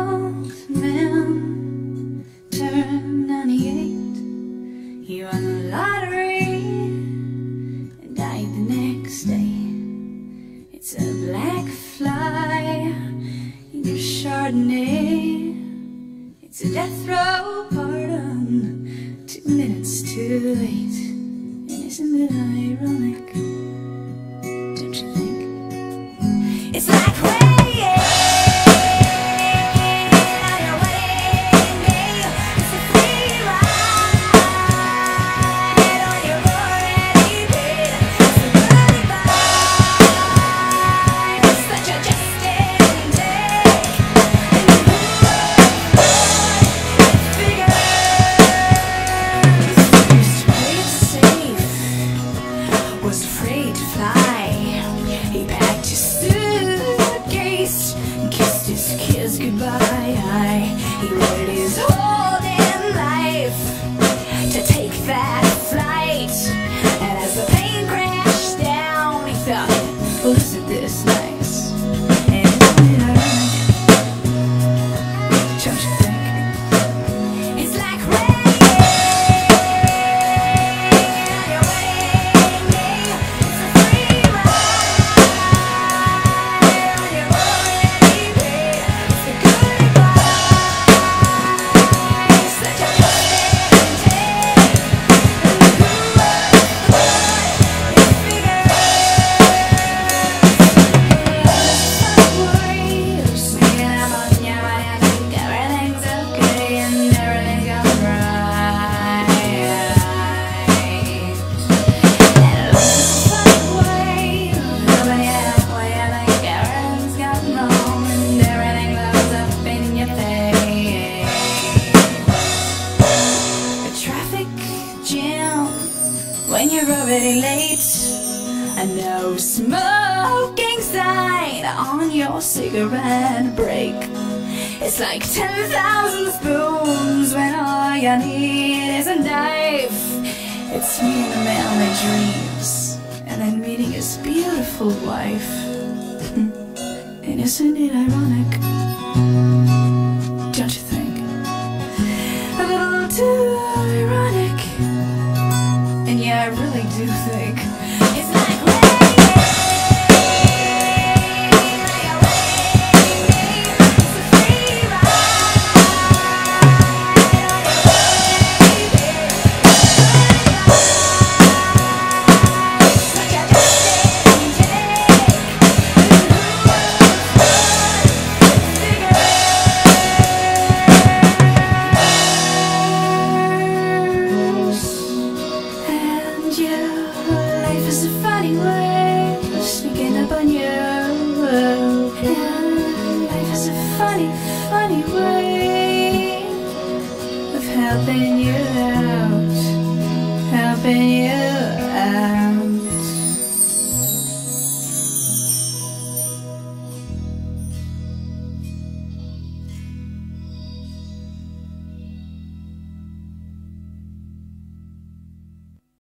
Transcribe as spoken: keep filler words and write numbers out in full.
old man turned ninety-eight. He won the lottery and died the next day. It's a black fly in your Chardonnay. It's a death row pardon, two minutes too late. And isn't it ironic? Don't you think? It's like rain on your wedding day. It's a free ride on your already paid. It's a goodbye, it's such a just and take. And you was afraid to fly. He packed his suitcase and kissed his kids goodbye. He waited his whole damn life to take that flight. And as the plane crashed down, he thought, well, isn't this nice? And isn't it ironic? Don't you think? It's like rain. When you're already late, a no smoking sign on your cigarette break. It's like ten thousand spoons when all you need is a knife. It's meeting the man my dreams, and then meeting his beautiful wife. And isn't it ironic? Don't you think? A little too ironic. And yeah, I really do think it's like life is a funny way of sneaking up on you. And life is a funny, funny way of helping you out, helping you